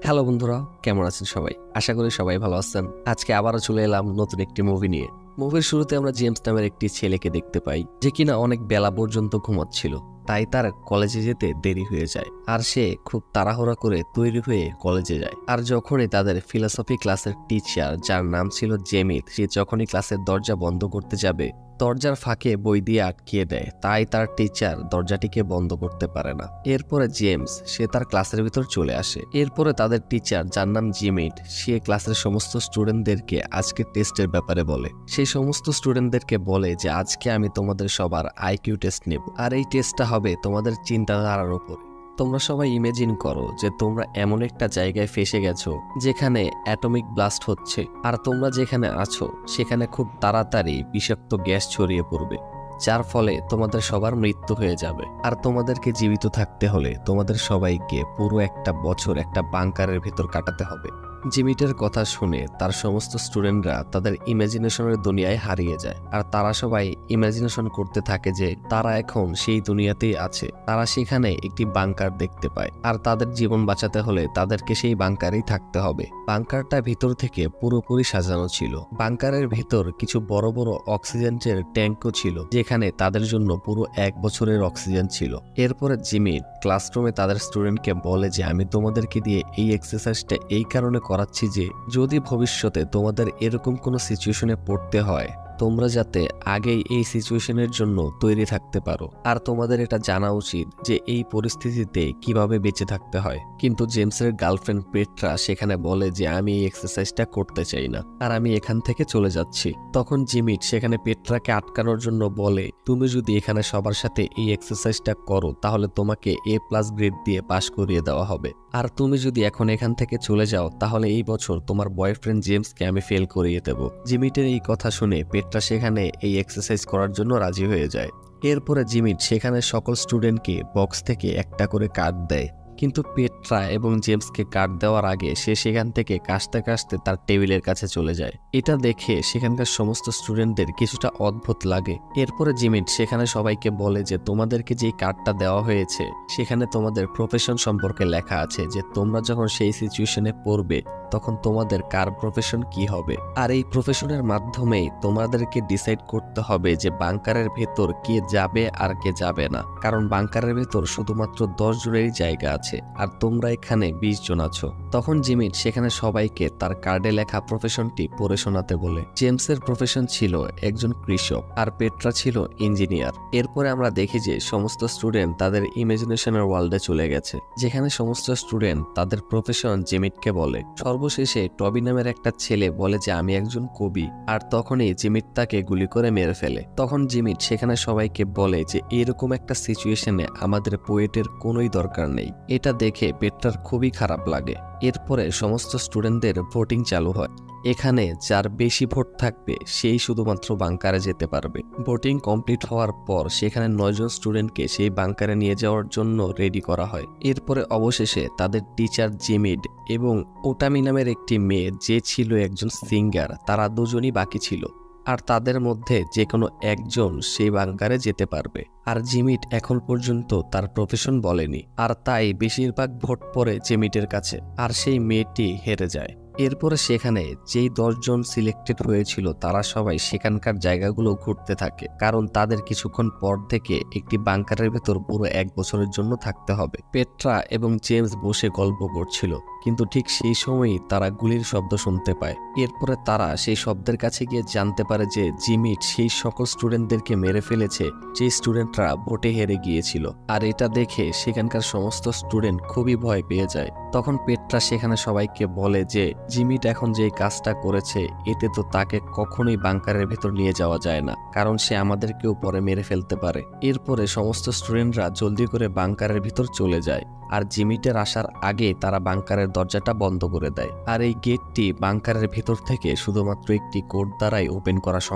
Hello বন্ধুরা, কেমন আছেন সবাই? আশা করি সবাই ভালো আছেন। আজকে আবারও চলে এলাম নতুন একটি মুভি নিয়ে। মুভির শুরুতে আমরা জেমস নামের একটি ছেলেকে দেখতে পাই, যে কিনা অনেক বেলা পর্যন্ত ঘুমাচ্ছিল। তাই তার কলেজে যেতে দেরি হয়ে যায়, আর সে খুব তাড়াহুড়া করে তৈরি হয়ে কলেজে যায়। আর যখনই তাদের ফিলসফি ক্লাসের টিচার, যার নাম ছিল জেমিত, সে যখনই ক্লাসের দরজা বন্ধ করতে যাবে, দরজার ফাঁকে বই দিয়ে আটকিয়ে দেয়। তাই তার টিচার দরজাটিকে বন্ধ করতে পারে না। এরপরে জেমস সে তার ক্লাসের ভিতর চলে আসে। এরপরে তাদের টিচার, যার নাম জিমিট, সে ক্লাসের সমস্ত স্টুডেন্টদেরকে আজকে টেস্টের ব্যাপারে বলে। সেই সমস্ত স্টুডেন্টদেরকে বলে যে আজকে আমি তোমাদের সবার আইকিউ টেস্ট নেব, আর এই টেস্টটা হবে তোমাদের চিন্তাধারার উপর। তোমরা সবাই ইমেজিন করো যে তোমরা এমন একটা জায়গায় ফেসে গেছো যেখানে অ্যাটমিক ব্লাস্ট হচ্ছে, আর তোমরা যেখানে আছো সেখানে খুব তাড়াতাড়ি বিষাক্ত গ্যাস ছড়িয়ে পড়বে, যার ফলে তোমাদের সবার মৃত্যু হয়ে যাবে। আর তোমাদেরকে জীবিত থাকতে হলে তোমাদের সবাইকে পুরো একটা বছর একটা বাংকারের ভেতর কাটাতে হবে। জিমিটের কথা শুনে তার সমস্ত স্টুডেন্টরা তাদের ইমাজিনেশনের দুনিয়ায় হারিয়ে যায়, আর তারা সবাই ইমাজিনেশন করতে থাকে যে তারা এখন সেই দুনিয়াতেই আছে। তারা সেখানে একটি বাংকার দেখতে পায়, আর তাদের জীবন বাঁচাতে হলে তাদেরকে সেই বাংকারেই থাকতে হবে। বাংকারটা ভিতর থেকে পুরোপুরি সাজানো ছিল। বাংকারের ভিতর কিছু বড় বড় অক্সিজেনের ট্যাঙ্কও ছিল, যেখানে তাদের জন্য পুরো 1 বছরের অক্সিজেন ছিল। এরপরে জিমিট ক্লাসরুমে তাদের স্টুডেন্টকে বলে যে আমি তোমাদেরকে দিয়ে এই এক্সারসাইজটা এই কারণে করাচ্ছি যে যদি ভবিষ্যতে তোমাদের এরকম কোনো সিচুয়েশনে পড়তে হয়, তোমরা যাতে আগেই এই সিচুয়েশনের জন্য তৈরি থাকতে পারো। আর তোমাদের এটা জানা উচিত যে এই পরিস্থিতিতে কিভাবে বেঁচে থাকতে হয়। কিন্তু জেমসের গার্লফ্রেন্ড পেট্রা সেখানে বলে যে আমি এই এক্সারসাইজটা করতে চাই না, আর আমি এখান থেকে চলে যাচ্ছি। তখন জিমিট সেখানে পেট্রাকে আটকানোর জন্য বলে, তুমি যদি এখানে সবার সাথে এই এক্সারসাইজটা করো তাহলে তোমাকে A+ গ্রেড দিয়ে পাশ করিয়ে দেওয়া হবে, আর তুমি যদি এখন এখান থেকে চলে যাও তাহলে এই বছর তোমার বয়ফ্রেন্ড জেমসকে আমি ফেল করিয়ে দেব। জিমিটের এই কথা শুনে পেট্রা সেখানে এই এক্সারসাইজ করার জন্য রাজি হয়ে যায়। এরপরে জিমিট সেখানে সকল স্টুডেন্টকে বক্স থেকে একটা করে কার্ড দেয়, কিন্তু পেট্রা এবং জেমসকে কার্ড দেওয়ার আগে সে সেখান থেকে কাশতে কাশতে তার টেবিলের কাছে চলে যায়। এটা দেখে সেখানকার সমস্ত স্টুডেন্টদের কিছুটা অদ্ভুত লাগে। এরপরে জিমিট সেখানে সবাইকে বলে যে তোমাদেরকে যে কার্ডটা দেওয়া হয়েছে সেখানে তোমাদের প্রফেশন সম্পর্কে লেখা আছে, যে তোমরা যখন সেই সিচুয়েশনে পড়বে তখন তোমাদের কার প্রফেশন কি হবে, আর এই প্রফেশনের মাধ্যমেই তোমাদেরকে ডিসাইড করতে হবে যে বাংকারের ভেতর কে যাবে আর কে যাবে না। কারণ বাংকারের ভেতর শুধুমাত্র 10 জনেরই জায়গা আছে, আর তোমরা এখানে 20 জন আছো। তখন জিমিট সেখানে সবাইকে তার কার্ডে লেখা প্রফেশনটি পড়ে শোনাতে বলে। জেমসের প্রফেশন ছিল একজন কৃষক, আর পেট্রা ছিল ইঞ্জিনিয়ার। এরপরে আমরা দেখি যে সমস্ত স্টুডেন্ট তাদের ইমাজিনেশনের ওয়ার্ল্ডে চলে গেছে, যেখানে সমস্ত স্টুডেন্ট তাদের প্রফেশন জিমিটকে বলে। সর্বশেষে টবি নামের একটা ছেলে বলে যে আমি একজন কবি, আর তখনই জিমিট তাকে গুলি করে মেরে ফেলে। তখন জিমিট সেখানে সবাইকে বলে যে এরকম একটা সিচুয়েশনে আমাদের পোয়েটের কোনোই দরকার নেই। এটা দেখে পেট্রার খুবই খারাপ লাগে। এরপরে সমস্ত স্টুডেন্টদের ভোটিং চালু হয়। এখানে যার বেশি ভোট থাকবে সেই শুধুমাত্র বাংকারে যেতে পারবে। ভোটিং কমপ্লিট হওয়ার পর সেখানে 9 জন স্টুডেন্টকে সেই বাংকারে নিয়ে যাওয়ার জন্য রেডি করা হয়। এরপরে অবশেষে তাদের টিচার জিমিড এবং ওটামি নামের একটি মেয়ে, যে ছিল একজন সিঙ্গার, তারা দুজনই বাকি ছিল, আর তাদের মধ্যে যে কোনো একজন সেই বাংকারে যেতে পারবে। আর জিমিট এখন পর্যন্ত তার প্রফেশন বলেনি, আর তাই বেশিরভাগ ভোট পড়ে জিমিটের কাছে, আর সেই মেয়েটি হেরে যায়। এরপরে সেখানে যেই 10 জন সিলেক্টেড হয়েছিল তারা সবাই সেখানকার জায়গাগুলো ঘুরতে থাকে, কারণ তাদের কিছুক্ষণ পর থেকে একটি বাংকারের ভেতর পুরো 1 বছরের জন্য থাকতে হবে। পেট্রা এবং জেমস বসে গল্প করছিল, কিন্তু ঠিক সেই সময়ই তারা গুলির শব্দ শুনতে পায়। এরপরে তারা সেই শব্দের কাছে গিয়ে জানতে পারে যে জিমিট সেই সকল স্টুডেন্টদেরকে মেরে ফেলেছে যে স্টুডেন্টরা ভোটে হেরে গিয়েছিল। আর এটা দেখে সেখানকার সমস্ত স্টুডেন্ট খুবই ভয় পেয়ে যায়। তখন পেট্রা সেখানে সবাইকে বলে যে জিমিট এখন যে কাজটা করেছে এতে তো তাকে কখনোই বাংকারের ভেতর নিয়ে যাওয়া যায় না, কারণ সে আমাদেরকেও পরে মেরে ফেলতে পারে। এরপরে সমস্ত স্টুডেন্টরা জলদি করে বাংকারের ভিতর চলে যায়, আর জিমিটের আসার আগে তারা বাংকারের দরজাটা বন্ধ করে দেয়। আর এই গেটটি বাংকারের ভেতর থেকে শুধুমাত্র একটি কোড দ্বারাই ওপেন করা সম্ভব।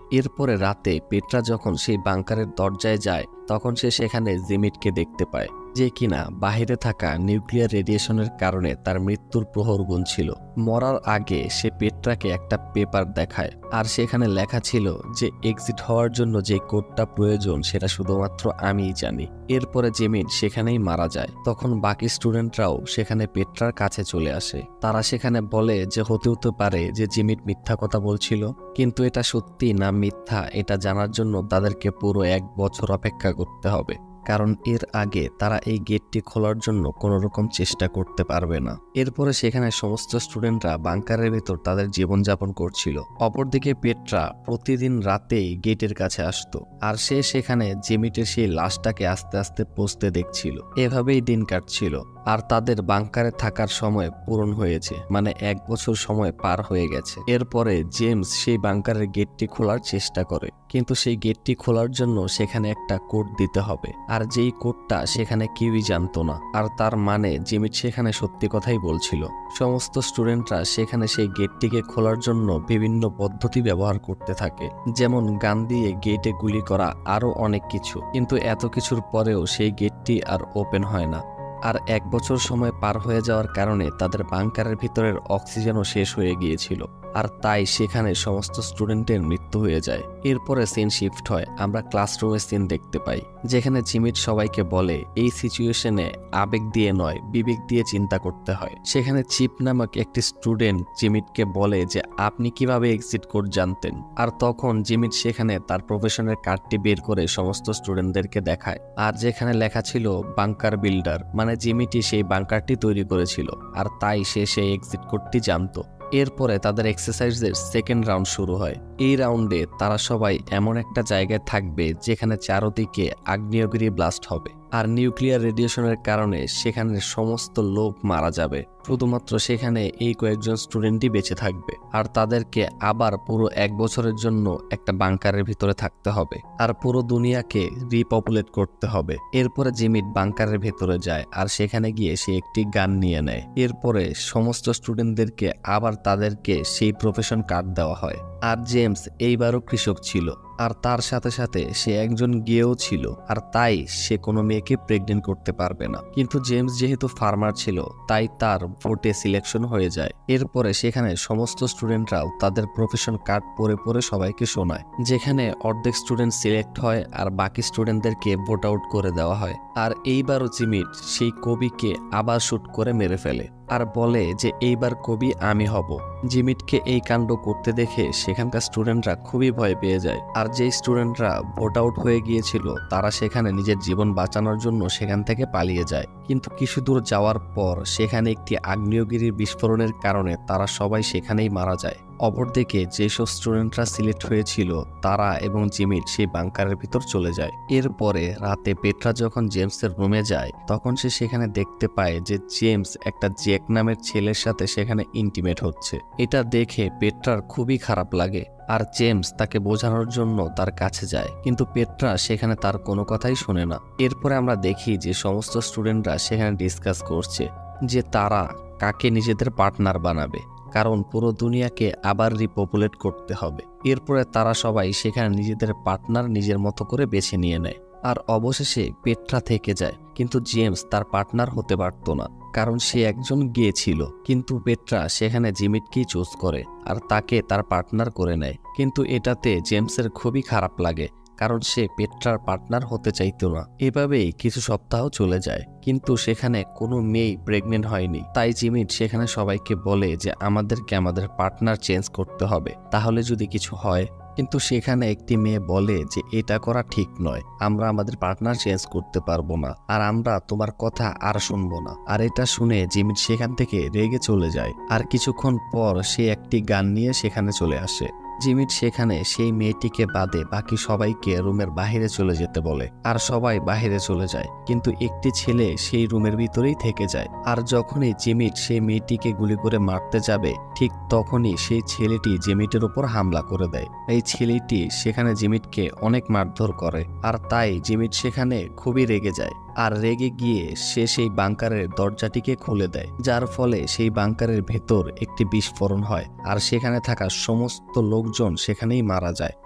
এরপরে রাতে পেট্রা যখন সেই বাংকারের দরজায় যায় তখন সে সেখানে জিমিটকে দেখতে পায়, যে কিনা বাহিরে থাকা নিউক্লিয়ার রেডিয়েশনের কারণে তার মৃত্যুর প্রহর গুনছিল। মরার আগে সে পেট্রাকে একটা পেপার দেখায়, আর সেখানে লেখা ছিল যে এক্সিট হওয়ার জন্য যে কোডটা প্রয়োজন সেটা শুধুমাত্র আমিই জানি। এরপরে জিমিট সেখানেই মারা যায়। তখন বাকি স্টুডেন্টরাও সেখানে পেট্রার কাছে চলে আসে। তারা সেখানে বলে যে হতে পারে যে জিমিট মিথ্যা কথা বলছিল, কিন্তু এটা সত্যি না মিথ্যা এটা জানার জন্য তাদেরকে পুরো 1 বছর অপেক্ষা করতে হবে, কারণ এর আগে তারা এই গেটটি খোলার জন্য কোনো রকম চেষ্টা করতে পারবে না। এরপরে সেখানে সমস্ত স্টুডেন্টরা বাংকারের ভেতর তাদের জীবনযাপন করছিল। অপরদিকে পেট্রা প্রতিদিন রাতেই গেটের কাছে আসতো, আর সে সেখানে জিমিটের সেই লাশটাকে আস্তে আস্তে পৌঁছতে দেখছিল। এভাবেই দিন কাটছিল, আর তাদের বাংকারে থাকার সময় পূরণ হয়েছে, মানে 1 বছর সময় পার হয়ে গেছে। এরপরে জেমস সেই বাংকারের গেটটি খোলার চেষ্টা করে, কিন্তু সেই গেটটি খোলার জন্য সেখানে একটা কোড দিতে হবে, আর যেই কোডটা সেখানে কেউই জানতো না। আর তার মানে জিমিট সেখানে সত্যি কথাই বলছিল। সমস্ত স্টুডেন্টরা সেখানে সেই গেটটিকে খোলার জন্য বিভিন্ন পদ্ধতি ব্যবহার করতে থাকে, যেমন গান দিয়ে গেটে গুলি করা, আরো অনেক কিছু। কিন্তু এত কিছুর পরেও সেই গেটটি আর ওপেন হয় না। আর 1 বছর সময় পার হয়ে যাওয়ার কারণে তাদের বাংকারের ভিতরের অক্সিজেনও শেষ হয়ে গিয়েছিল, আর তাই সেখানে সমস্ত স্টুডেন্টের মৃত্যু হয়ে যায়। এরপরে সিন শিফট হয়, আমরা ক্লাসরুমের সিন দেখতে পাই, যেখানে জিমিট সবাইকে বলে এই সিচুয়েশনে আবেগ দিয়ে নয় বিবেক দিয়ে চিন্তা করতে হয়। সেখানে চিপ নামক একটি স্টুডেন্ট জিমিটকে বলে যে আপনি কিভাবে এক্সিট কোড জানতেন, আর তখন জিমিট সেখানে তার প্রফেশনের কার্ডটি বের করে সমস্ত স্টুডেন্টদেরকে দেখায়, আর যেখানে লেখা ছিল বাংকার বিল্ডার, মানে জিমিটই সেই বাংকারটি তৈরি করেছিল, আর তাই সে সেই এক্সিট কোডটি জানতো। এরপরে তাদের এক্সারসাইজের সেকেন্ড রাউন্ড শুরু হয়। এই রাউন্ডে তারা সবাই এমন একটা জায়গায় থাকবে যেখানে চারদিকে আগ্নেয়গিরি ব্লাস্ট হবে, আর নিউক্লিয়ার রেডিয়েশনের কারণে সেখানে সমস্ত লোক মারা যাবে। শুধুমাত্র সেখানে এই কয়েকজন স্টুডেন্টই বেঁচে থাকবে, আর তাদেরকে আবার পুরো 1 বছরের জন্য একটা বাংকারের ভিতরে থাকতে হবে, আর পুরো দুনিয়াকে রিপপুলেট করতে হবে। এরপরে জিমিট বাংকারের ভেতরে যায়, আর সেখানে গিয়ে সে একটি গান নিয়ে নেয়। এরপরে সমস্ত স্টুডেন্টদেরকে আবার তাদেরকে সেই প্রফেশন কার্ড দেওয়া হয়। আর জেমস এইবারও কৃষক ছিল, আর তার সাথে সাথে সে একজন গেও ছিল, আর তাই সে কোনো মেয়েকে প্রেগনেন্ট করতে পারবে না। কিন্তু জেমস যেহেতু ফার্মার ছিল তাই তার ভোটে সিলেকশন হয়ে যায়। এরপরে সেখানে সমস্ত স্টুডেন্টরাও তাদের প্রফেশন কার্ড পড়ে পড়ে সবাইকে শোনায়, যেখানে অর্ধেক স্টুডেন্ট সিলেক্ট হয় আর বাকি স্টুডেন্টদেরকে ভোট আউট করে দেওয়া হয়। আর এইবারও জিমিট সেই কবিকে আবার শুট করে মেরে ফেলে, আর বলে যে এইবার কবি আমি হব। জিমিটকে এই কাণ্ড করতে দেখে সেখানকার স্টুডেন্টরা খুবই ভয় পেয়ে যায়, আর যেই স্টুডেন্টরা ভোট আউট হয়ে গিয়েছিল তারা সেখানে নিজের জীবন বাঁচানোর জন্য সেখান থেকে পালিয়ে যায়। কিন্তু কিছু দূর যাওয়ার পর সেখানে একটি আগ্নেয়গিরির বিস্ফোরণের কারণে তারা সবাই সেখানেই মারা যায়। অপরদিকে যেসব স্টুডেন্টরা সিলেক্ট হয়েছিল তারা এবং জিমিট সেই বাংকারের ভিতর চলে যায়। এরপরে রাতে পেট্রা যখন জেমসের রুমে যায় তখন সে সেখানে দেখতে পায় যে জেমস একটা জ্যাক নামের ছেলের সাথে সেখানে ইন্টিমেট হচ্ছে। এটা দেখে পেট্রার খুবই খারাপ লাগে, আর জেমস তাকে বোঝানোর জন্য তার কাছে যায়, কিন্তু পেট্রা সেখানে তার কোনো কথাই শোনে না। এরপরে আমরা দেখি যে সমস্ত স্টুডেন্টরা সেখানে ডিসকাস করছে যে তারা কাকে নিজেদের পার্টনার বানাবে, কারণ পুরো দুনিয়াকে আবার রিপপুলেট করতে হবে। এরপরে তারা সবাই সেখানে নিজেদের পার্টনার নিজের মতো করে বেছে নিয়ে নেয়, আর অবশেষে পেট্রা থেকে যায়। কিন্তু জেমস তার পার্টনার হতে পারত না, কারণ সে একজন গে ছিল। কিন্তু পেট্রা সেখানে জিমিটকেই চুজ করে আর তাকে তার পার্টনার করে নেয়। কিন্তু এটাতে জেমসের খুবই খারাপ লাগে, কারণ সে পেট্রার পার্টনার হতে চাইতো না। এভাবেই কিছু সপ্তাহ চলে যায়, কিন্তু সেখানে কোনো মেয়ে প্রেগনেন্ট হয়নি। তাই জিমিট সেখানে সবাইকে বলে যে আমাদেরকে আমাদের পার্টনার চেঞ্জ করতে হবে, তাহলে যদি কিছু হয়। কিন্তু সেখানে একটি মেয়ে বলে যে এটা করা ঠিক নয়, আমরা আমাদের পার্টনার চেঞ্জ করতে পারবো না, আর আমরা তোমার কথা আর শুনবো না। আর এটা শুনে জিমিট সেখান থেকে রেগে চলে যায়, আর কিছুক্ষণ পর সে একটি গান নিয়ে সেখানে চলে আসে। জিমিট সেখানে সেই মেয়েটিকে বাদে বাকি সবাইকে রুমের বাহিরে চলে যেতে বলে, আর সবাই বাহিরে চলে যায়। কিন্তু একটি ছেলে সেই রুমের ভিতরেই থেকে যায়, আর যখনই জিমিট সেই মেয়েটিকে গুলি করে মারতে যাবে ঠিক তখনই সেই ছেলেটি জিমিটের উপর হামলা করে দেয়। এই ছেলেটি সেখানে জিমিটকে অনেক মারধর করে, আর তাই জিমিট সেখানে খুবই রেগে যায়, আর রেগে গিয়ে সে সেই বাংকারের দরজাটিকে খুলে দেয়, যার ফলে সেই বাংকারের ভেতর একটি বিস্ফোরণ হয়, আর সেখানে থাকা সমস্ত লোকজন সেখানেই মারা যায়।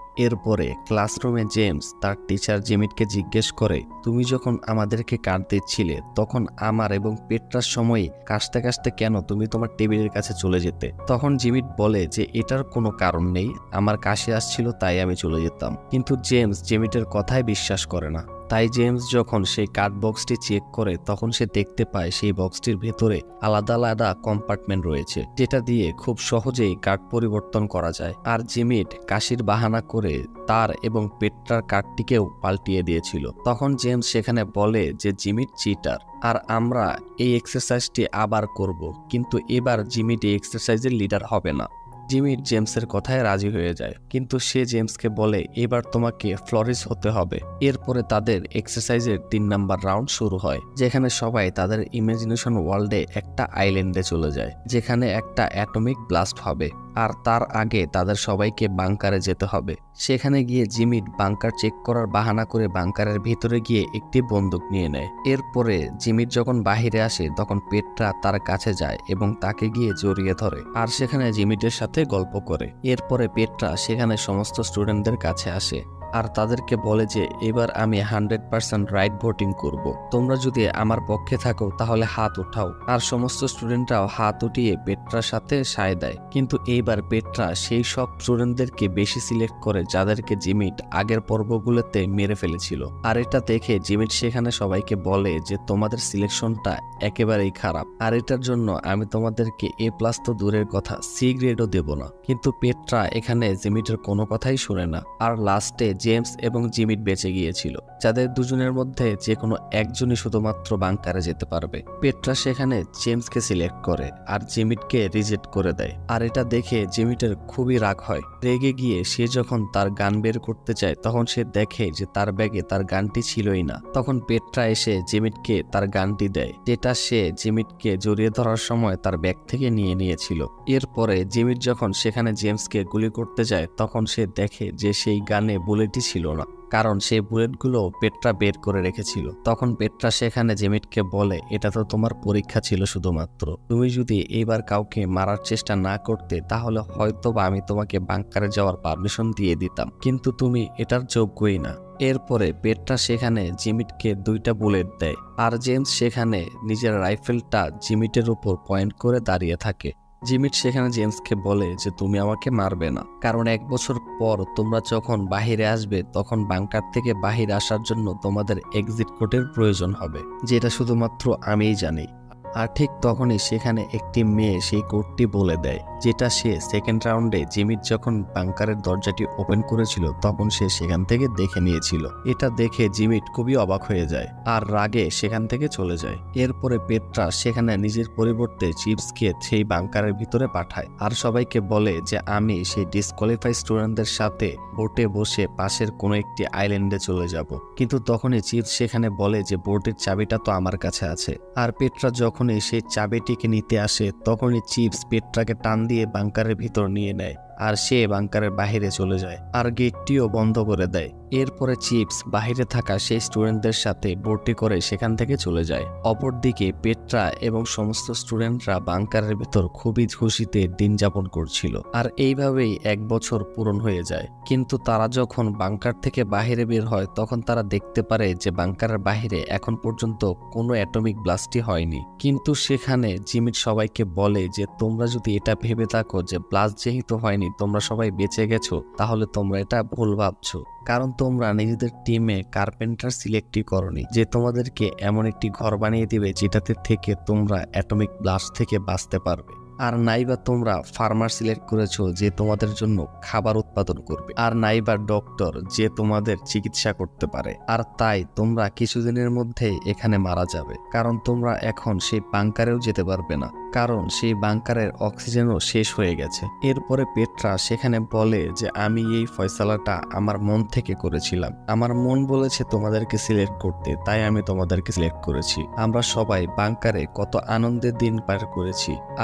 এরপরে ক্লাসরুমে জেমস তার টিচার জিমিটকে জিজ্ঞেস করে, তুমি যখন আমাদেরকে কার্ড দিচ্ছিলে তখন আমার এবং পেট্রার সময়ে কাশতে কাশতে কেন তুমি তোমার টেবিলের কাছে চলে যেতে? তখন জিমিট বলে যে এটার কোনো কারণ নেই, আমার কাশি আসছিল তাই আমি চলে যেতাম। কিন্তু জেমস জিমিটের কথায় বিশ্বাস করে না। তাই জেমস যখন সেই কার্ড বক্সটি চেক করে তখন সে দেখতে পায় সেই বক্সটির ভেতরে আলাদা আলাদা কম্পার্টমেন্ট রয়েছে, যেটা দিয়ে খুব সহজেই কার্ড পরিবর্তন করা যায়। আর জিমিট কাশির বাহানা করে তার এবং পেট্রার কার্ডটিকেও পাল্টিয়ে দিয়েছিল। তখন জেমস সেখানে বলে যে জিমিট চিটার, আর আমরা এই এক্সারসাইজটি আবার করব, কিন্তু এবার জিমিট এই এক্সারসাইজের লিডার হবে না। জিমিট জেমসের কথায় রাজি হয়ে যায়, কিন্তু সে জেমসকে বলে এবার তোমাকে ফ্লোরিস হতে হবে। এরপরে তাদের এক্সারসাইজের 3 নাম্বার রাউন্ড শুরু হয়, যেখানে সবাই তাদের ইমাজিনেশন ওয়ার্ল্ডে একটা আইল্যান্ডে চলে যায়, যেখানে একটা অ্যাটমিক ব্লাস্ট হবে। আর তার আগে তাদের সবাইকে বাংকারে যেতে হবে। সেখানে গিয়ে জিমিট বাংকার চেক করার বাহানা করে বাংকারের ভিতরে গিয়ে একটি বন্দুক নিয়ে নেয়। এরপরে জিমিট যখন বাহিরে আসে তখন পেট্রা তার কাছে যায় এবং তাকে গিয়ে জড়িয়ে ধরে, আর সেখানে জিমিটের সাথে গল্প করে। এরপরে পেট্রা সেখানে সমস্ত স্টুডেন্টদের কাছে আসে আর তাদেরকে বলে যে এবার আমি 100% রাইট ভোটিং করব, তোমরা যদি আমার পক্ষে থাকো তাহলে হাত উঠাও। আর সমস্ত স্টুডেন্টরাও হাত উঠিয়ে পেট্রার সাথে সায় দেয়। কিন্তু এইবার পেট্রা সেই সব স্টুডেন্টদেরকে বেশি সিলেক্ট করে যাদেরকে জিমিট আগের পর্বগুলোতে মেরে ফেলেছিল। আর এটা দেখে জিমিট সেখানে সবাইকে বলে যে তোমাদের সিলেকশনটা একেবারেই খারাপ, আর এটার জন্য আমি তোমাদেরকে A+ তো দূরের কথা C গ্রেডও দেব না। কিন্তু পেট্রা এখানে জিমিটের কোনো কথাই শুনে না। আর লাস্টে জেমস এবং জিমিট বেঁচে গিয়েছিল, যাদের দুজনের মধ্যে যে কোনো একজনই শুধুমাত্র বাংকারে যেতে পারবে। পেট্রা সেখানে জেমসকে সিলেক্ট করে আর জিমিটকে রিজেক্ট করে দেয়। আর এটা দেখে জিমিটের খুবই রাগ হয়। রেগে গিয়ে সে যখন তার গান বের করতে চায় তখন সে দেখে যে তার ব্যাগে তার গানটি ছিলই না। তখন পেট্রা এসে জিমিটকে তার গানটি দেয়, যেটা সে জিমিটকে জড়িয়ে ধরার সময় তার ব্যাগ থেকে নিয়ে নিয়েছিল। এরপরে জিমিট যখন সেখানে জেমসকে গুলি করতে যায় তখন সে দেখে যে সেই গানে বুলেটই ছিল না, কারণ সেই বুলেটগুলো পেট্রা বের করে রেখেছিল। তখন পেট্রা সেখানে জিমিটকে বলে এটা তো তোমার পরীক্ষা ছিল শুধুমাত্র, তুমি যদি এইবার কাউকে মারার চেষ্টা না করতে তাহলে হয়তো বা আমি তোমাকে বাংকারে যাওয়ার পারমিশন দিয়ে দিতাম, কিন্তু তুমি এটার যোগ্যই না। এরপরে পেট্রা সেখানে জিমিটকে 2টা বুলেট দেয় আর জেমস সেখানে নিজের রাইফেলটা জিমিটের উপর পয়েন্ট করে দাঁড়িয়ে থাকে। জিমিট সেখানে জেমসকে বলে যে তুমি আমাকে মারবে না, কারণ 1 বছর পর তোমরা যখন বাহিরে আসবে তখন বাংকার থেকে বাহিরে আসার জন্য তোমাদের এক্সিট কোডের প্রয়োজন হবে, যেটা শুধুমাত্র আমিই জানি। আর ঠিক তখনই সেখানে একটি মেয়ে সেই কোডটি বলে দেয়, যেটা সে সেকেন্ড রাউন্ডে জিমিট যখন বাংকারের দরজাটি ওপেন করেছিল তখন সে সেখান থেকে দেখে নিয়েছিল। এটা দেখে জিমিট খুবই অবাক হয়ে যায় আর রাগে সেখান থেকে চলে যায়। এরপরে পেট্রা সেখানে নিজের পরিবর্তে চিপসকে সেই বাংকারের ভিতরে পাঠায় আর সবাইকে বলে যে আমি সেই ডিসকোয়ালিফাই স্টুডেন্টদের সাথে বোটে বসে পাশের কোনো একটি আইল্যান্ডে চলে যাব। কিন্তু তখনই চিপস সেখানে বলে যে বোটের চাবিটা তো আমার কাছে আছে। আর পেট্রা যখনই সেই চাবিটিকে নিতে আসে তখনই চিপস পেট্রাকে টান দিয়ে বাংকারের ভিতর নিয়ে নেয় আর সে বাংকারের বাহিরে চলে যায় আর গেটটিও বন্ধ করে দেয়। এরপরে চিপস বাহিরে থাকা সেই স্টুডেন্টদের সাথে বোটে করে সেখান থেকে চলে যায়। অপরদিকে পেট্রা এবং সমস্ত স্টুডেন্টরা বাংকারের ভিতর খুবই খুশিতে দিন যাপন করছিল। আর এইভাবেই 1 বছর পূরণ হয়ে যায়। কিন্তু তারা যখন বাংকার থেকে বাহিরে বের হয় তখন তারা দেখতে পারে যে বাংকারের বাহিরে এখন পর্যন্ত কোনো অ্যাটমিক ব্লাস্টই হয়নি। কিন্তু সেখানে জিমিট সবাইকে বলে যে তোমরা যদি এটা ভেবে থাকো যে ব্লাস্ট যেহেতু হয়নি তোমরা সবাই বেঁচে গেছো, তাহলে তোমরা এটা ভুল ভাবছো, কারণ তোমরা নিজেদের টিমে কার্পেন্টার সিলেক্টই করনি যে তোমাদেরকে এমন একটি ঘর বানিয়ে দিবে যেটাতে থেকে তোমরা অ্যাটমিক ব্লাস্ট থেকে বাঁচতে পারবে। আর নাইবা তোমরা ফার্মার সিলেক্ট করেছো যে তোমাদের জন্য খাবার উৎপাদন করবে, আর নাইবা ডক্টর যে তোমাদের চিকিৎসা করতে পারে। আর তাই তোমরা কিছুদিনের মধ্যেই এখানে মারা যাবে, কারণ তোমরা এখন সেই বাংকারেও যেতে পারবে না, কারণ সেই বাংকারের অক্সিজেনও শেষ হয়ে গেছে। এরপরে পেট্রা সেখানে বলে যে আমি এই ফয়সালাটা আমার মন থেকে করেছিলাম, আমার মন বলেছে তোমাদেরকে সিলেক্ট করতে, তাই আমি তোমাদেরকে সিলেক্ট করেছি। আমরা সবাই বাংকারে কত আনন্দের দিন পার করেছি, আর এর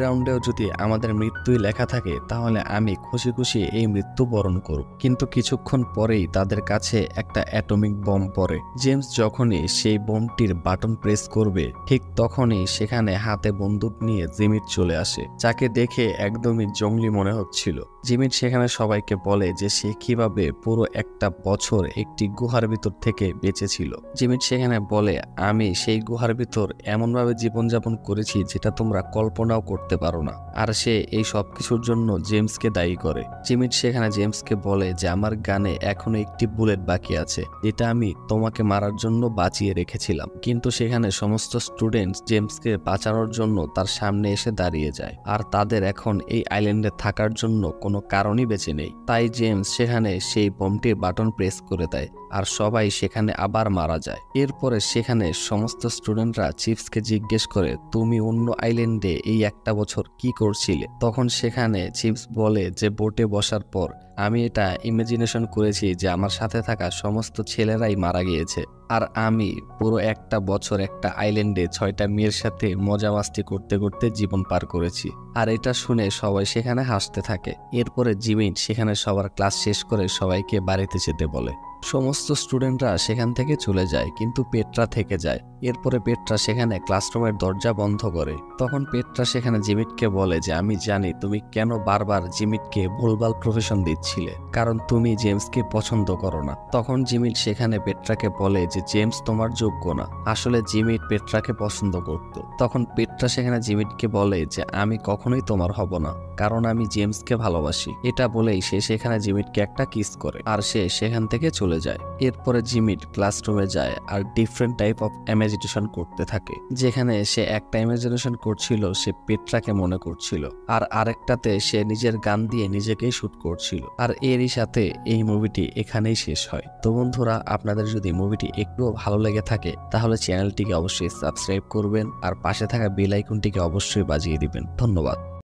রাউন্ডেও যদি আমাদের মৃত্যুই লেখা থাকে তাহলে আমি খুশি খুশি এই মৃত্যু বরণ করব। কিন্তু কিছুক্ষণ পরেই তাদের কাছে একটা অ্যাটমিক বম পড়ে। জেমস যখনই সেই বোমটির বাটন প্রেস করবে ঠিক তখনই সেখানে হাতে বন্দুক নিয়ে জিমিট চলে আসে, যাকে দেখে একদমই জঙ্গলি মনে হচ্ছিল। জিমিট সেখানে সবাইকে বলে যে সে কিভাবে পুরো একটা বছর একটি গুহার ভিতর থেকে বেঁচেছিল। জিমিট সেখানে বলে, আমি সেই গুহার ভিতর এমনভাবে জীবনযাপন করেছি যেটা তোমরা কল্পনাও করতে পারো না। আর সে এই সব কিছুর জন্য জেমসকে দায়ী করে। জিমিট সেখানে জেমসকে বলে যে আমার গানে এখনো একটি বুলেট বাকি আছে, যেটা আমি তোমাকে মারার জন্য বাঁচিয়ে রেখেছিলাম। কিন্তু সেখানে সমস্ত স্টুডেন্টস জেমসকে বাঁচানোর জন্য তার সামনে এসে দাঁড়িয়ে যায়, আর তাদের এখন এই আইল্যান্ডে থাকার জন্য কোনো কারণই বেঁচে নেই। তাই জেমস সেখানে সেই বোমটির বাটন প্রেস করে দেয়, আর সবাই সেখানে আবার মারা যায়। এরপরে সেখানে সমস্ত স্টুডেন্টরা চিপসকে জিজ্ঞেস করে, তুমি অন্য আইল্যান্ডে এই একটা বছর কি করছিলে? তখন সেখানে চিপস বলে যে বোটে বসার পর আমি এটা ইমাজিনেশন করেছি যে আমার সাথে থাকা সমস্ত ছেলেরাই মারা গিয়েছে, আর আমি পুরো একটা বছর একটা আইল্যান্ডে 6টা মেয়ের সাথে মজা মাস্তি করতে করতে জীবন পার করেছি। আর এটা শুনে সবাই সেখানে হাসতে থাকে। এরপরে জিমিট সেখানে সবার ক্লাস শেষ করে সবাইকে বাড়িতে যেতে বলে। সমস্ত স্টুডেন্টরা সেখান থেকে চলে যায়, কিন্তু পেট্রা থেকে যায়। এরপরে পেট্রা সেখানে ক্লাসরুমের দরজা বন্ধ করে। তখন পেট্রা সেখানে জিমিটকে বলে যে আমি জানি তুমি কেন বারবার জিমিটকে ভুলভাল প্রফেশন দিচ্ছিলে, কারণ তুমি জেমসকে পছন্দ করো না। তখন জিমিট সেখানে পেট্রাকে বলে যে জেমস তোমার যোগ্য না। আসলে জিমিট পেট্রাকে পছন্দ করত। তখন পেট্রা সেখানে জিমিটকে বলে যে আমি কখনোই তোমার হব না, কারণ আমি জেমসকে ভালোবাসি। এটা বলেই সে সেখানে জিমিটকে একটা কিস করে, আর সে সেখান থেকে চলে যায়। এরপরে জিমিট ক্লাসরুমে যায় আর ডিফারেন্ট টাইপ অফ ইমাজিনেশন করতে থাকে। যেখানে সে একটা ইমাজিনেশন করছিল সে পেট্রাকে মনে করছিল, আর আরেকটাতে সে নিজের গান দিয়ে নিজেকেই শুট করছিল। আর এরই সাথে এই মুভিটি এখানেই শেষ হয়। তো বন্ধুরা, আপনাদের যদি মুভিটি একটুও ভালো লেগে থাকে তাহলে চ্যানেলটিকে অবশ্যই সাবস্ক্রাইব করবেন, আর পাশে থাকা বেল আইকনটিকে অবশ্যই বাজিয়ে দিবেন। ধন্যবাদ।